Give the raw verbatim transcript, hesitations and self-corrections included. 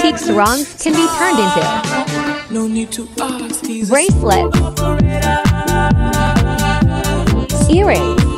Batik sarongs can be turned into No need to ask, he's a bracelets, earrings,